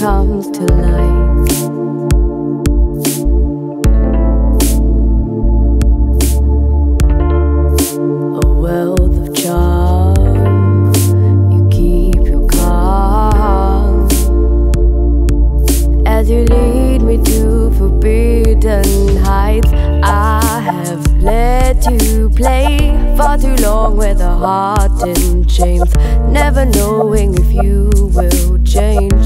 comes to life. A wealth of charm, you keep your calm as you lead me to forbidden heights. I have let you play far too long with a heart in chains, never knowing if you will change.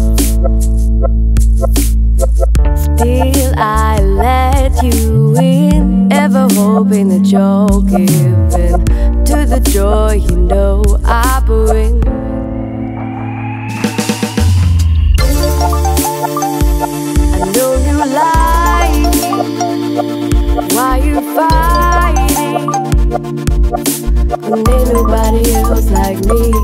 Still I let you in, ever hoping that you'll give in to the joy you know I bring. I know you like me, why you fighting when ain't nobody else like me?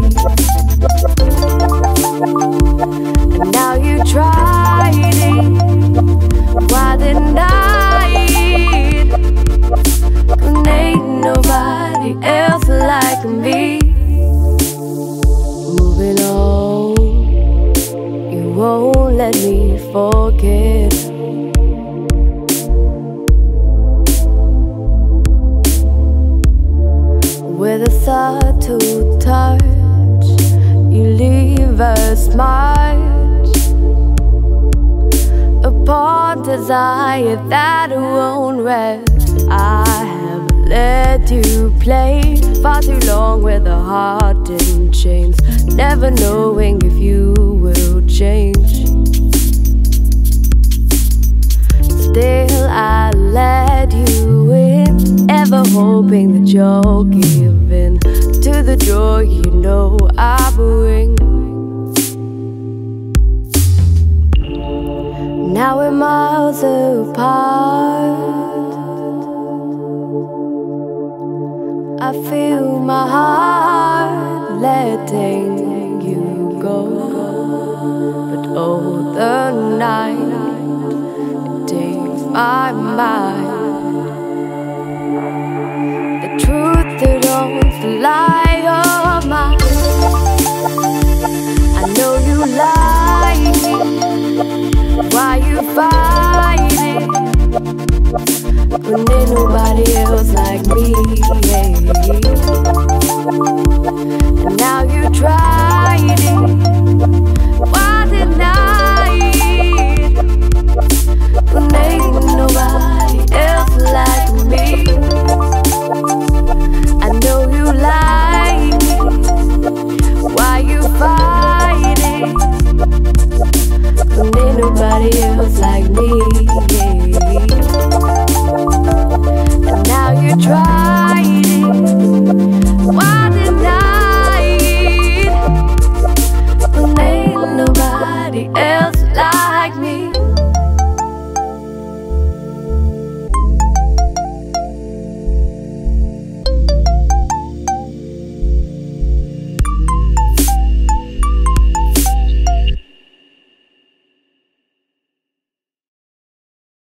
And now you tried it, why deny it? When ain't nobody else like me. Moving on, you won't let me forget. With a subtle touch, you leave a smudge upon desire that won't rest. I have let you play far too long with a heart in chains, never knowing if you will change. Still I let you in, ever hoping that you'll give in to the joy you know I bring. Now we're miles apart, I feel my heart letting you go. But oh, the night, it takes my mind. The truth that owns the lie of mine. I know you like me, why you fighting when ain't nobody else like me? Yeah.